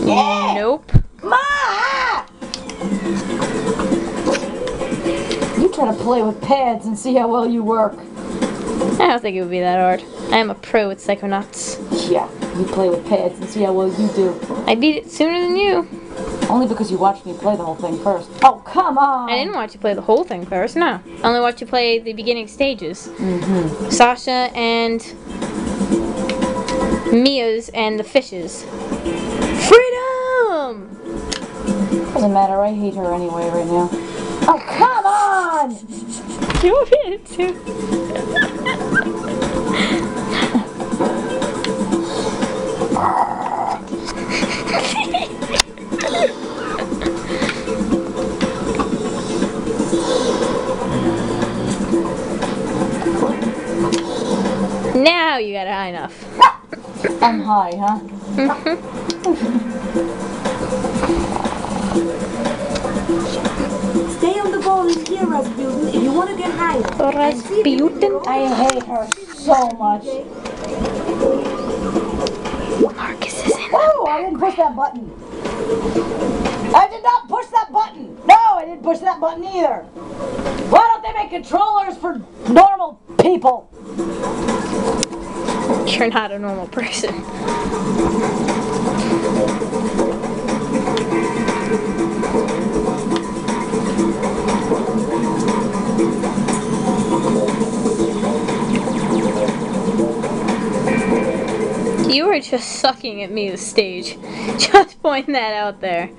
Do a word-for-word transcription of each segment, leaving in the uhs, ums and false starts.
Yeah. Nope. Ma! You try to play with pads and see how well you work. I don't think it would be that hard. I am a pro with Psychonauts. Yeah, you play with pads and see how well you do. I beat it sooner than you. Only because you watched me play the whole thing first. Oh, come on! I didn't watch you play the whole thing first, no. I only watched you play the beginning stages. Mm-hmm. Sasha and Mia's and the fishes. Freedom! Doesn't matter, I hate her anyway right now. Oh, come on! You want me to? Now you got it high enough. I'm high, huh? Stay on the ball in here, Rasputin, if you want to get high. Rasputin? I hate her so much. Marcus is in. Oh, I didn't push that button. I did not push that button. No, I didn't push that button either. Why don't they make controllers for normal people? You're not a normal person. You were just sucking at me the stage. Just pointing that out there.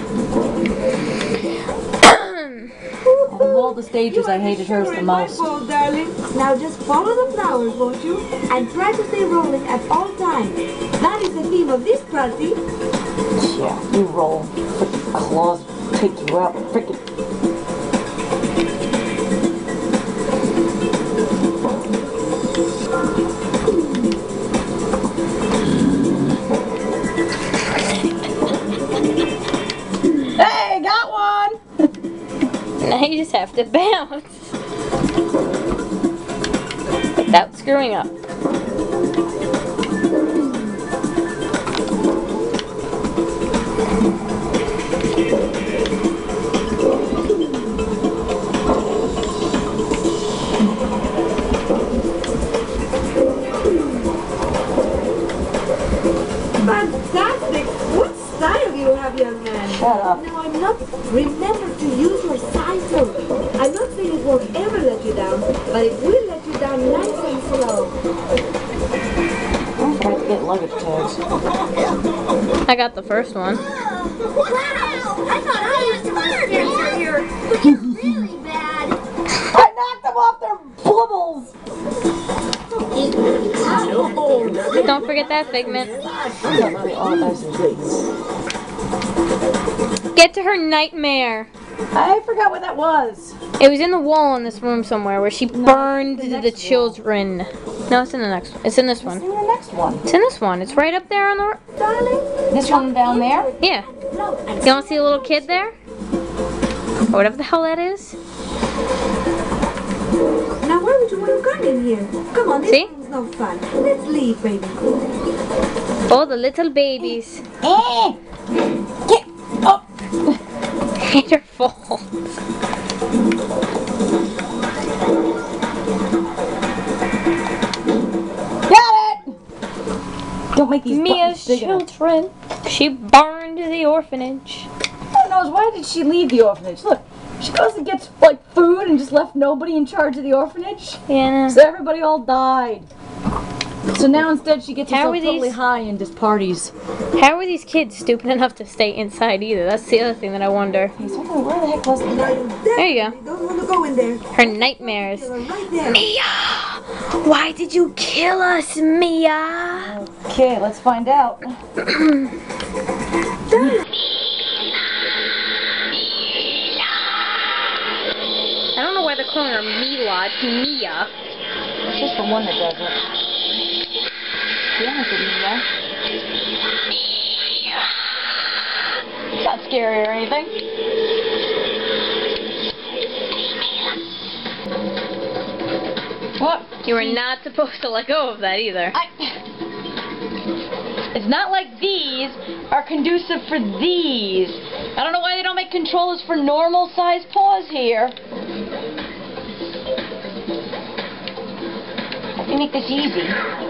Of all the stages, I hated hers the most. My fault, darling. Now just follow the flowers, won't you? And try to stay rolling at all times. That is the theme of this party. Yeah, you roll. Frickin' claws take you out. Frickin'. Hey, got one! Now you just have to bounce. Without screwing up. Fantastic! What style you have, young man? Shut up. No, I'm not. Remember to use your cycle. I'm not saying it won't ever let you down, but it will let you down nice and slow. I'm trying to get luggage tags. I got the first one. Wow! I thought I was the fire dancer here. Looking really bad. I knocked them off their blubbles! Don't forget that, Figment. Get to her nightmare. I forgot what that was. It was in the wall in this room somewhere where she burned the the, next children. No, it's in the next one. It's in this It's one. in the next one. It's in this one. It's right up there on the... Darling, This one down there? Yeah. no, and You want to see a little kid there? Or whatever the hell that is? now why would you want to come in here? Come on, this See? room's no fun. Let's leave, baby. Oh, the little babies. Eh! Get up! It's your fault. Got it! Don't make these Mia's buttons big enough. children. She burned the orphanage. Who knows, why did she leave the orphanage? Look, she goes and gets, like, food and just left nobody in charge of the orphanage. Yeah. So everybody all died. So now instead she gets How herself are totally these- high and just parties. How are these kids stupid enough to stay inside either? That's the other thing that I wonder. Hey, so where the heck was it? Now you There you go. definitely don't want to go in there. Her nightmares. You're right there. Mia! Why did you kill us, Mia? Okay, let's find out. I don't know why they're calling her Mila. It's Mia. It's just the one that does it. Yeah, it's Mia. It's not scary or anything. What? You were not supposed to let go of that either. I... It's not like these are conducive for these. I don't know why they don't make controllers for normal sized paws here. Hope they make this easy.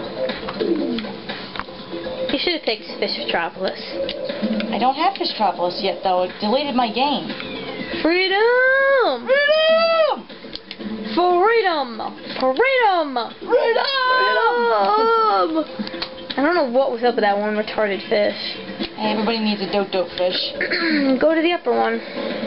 You should have picked Fishtropolis. I don't have Fishtropolis yet, though. It deleted my game. Freedom! Freedom! Freedom! Freedom! Freedom! Freedom! I don't know what was up with that one retarded fish. Hey, everybody needs a dope dope fish. Go to the upper one.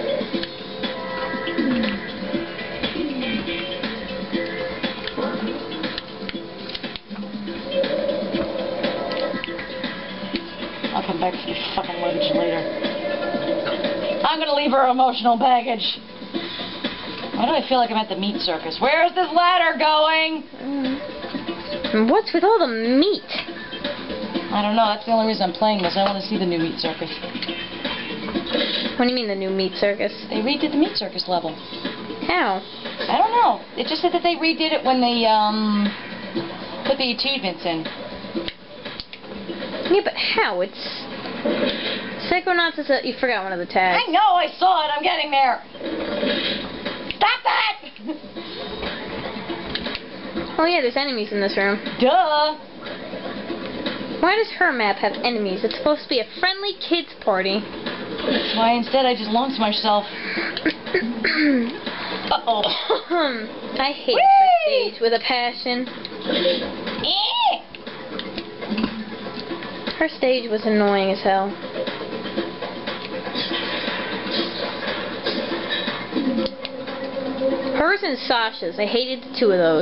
I'll come back for your fucking luggage later. I'm gonna leave her emotional baggage. Why do I feel like I'm at the meat circus? Where's this ladder going? And what's with all the meat? I don't know. That's the only reason I'm playing this. I want to see the new meat circus. What do you mean the new meat circus? They redid the meat circus level. How? I don't know. It just said that they redid it when they um put the achievements in. Yeah, but how? It's Psychonauts is a, you forgot one of the tags. I know. I saw it. I'm getting there. Stop that! Oh yeah, there's enemies in this room. Duh. Why does her map have enemies? It's supposed to be a friendly kids party. That's why instead I just launched myself. Uh-oh. I hate her stage with a passion. Eh. Her stage was annoying as hell. Hers and Sasha's. I hated the two of those.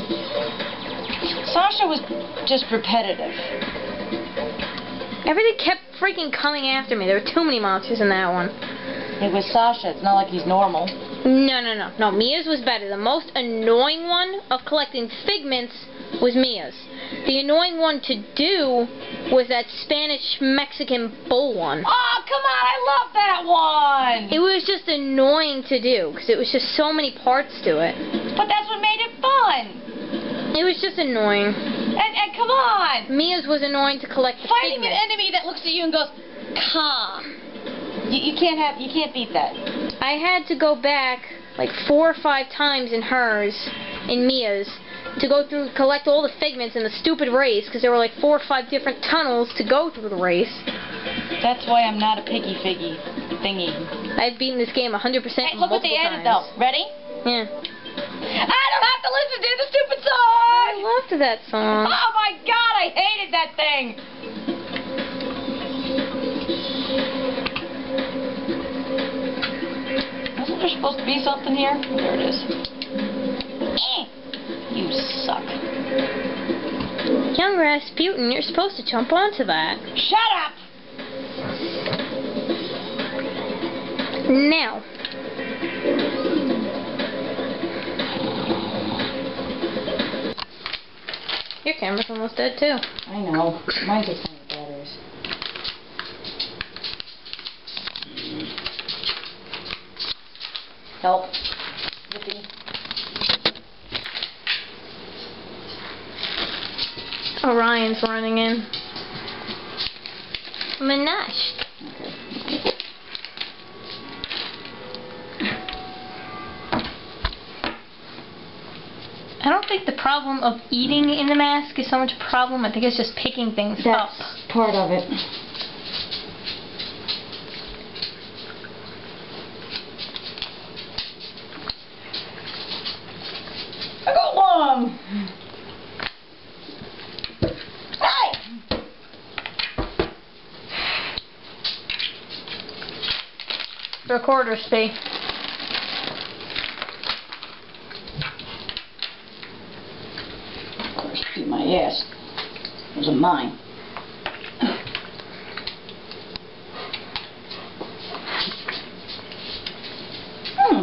Sasha was just repetitive. Everything kept freaking coming after me. There were too many monsters in that one. It was Sasha. It's not like he's normal. No, no, no. No, Mia's was better. The most annoying one of collecting figments was Mia's. The annoying one to do was that Spanish-Mexican bull one. Oh, come on. I love that one. It was just annoying to do because it was just so many parts to it. But that's what made it fun. It was just annoying. And, and come on. Mia's was annoying to collect the Fighting figments. an enemy that looks at you and goes, calm. You, you can't have, you can't beat that. I had to go back like four or five times in hers, in Mia's, to go through, collect all the figments in the stupid race, because there were like four or five different tunnels to go through the race. That's why I'm not a piggy figgy thingy. I've beaten this game one hundred percent Hey, look what they added though. Ready? Yeah. I don't have to listen to the stupid song! I loved that song. Oh my god, I hated that thing! Wasn't there supposed to be something here? There it is. Eh. You suck. Young Rasputin, you're supposed to jump onto that. Shut up! Now. Your camera's almost dead too. I know. Mine takes some of the batteries. Help. Yippee. Orion's running in. Minash. Okay. I don't think the problem of eating in the mask is so much a problem. I think it's just picking things up. That's part of it. I got one! Hey! Recorder speed. Of course, beat my ass. Those are mine. Hmm.